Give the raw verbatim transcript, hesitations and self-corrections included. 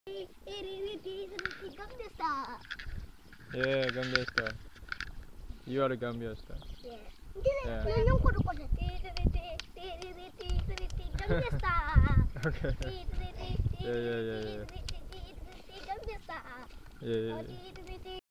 Yeah, Gambia star. You are a Gambia star. Yeah. Yeah. Gambia star. Okay. Yeah, yeah, yeah, yeah. Gambia star. Yeah, yeah, yeah.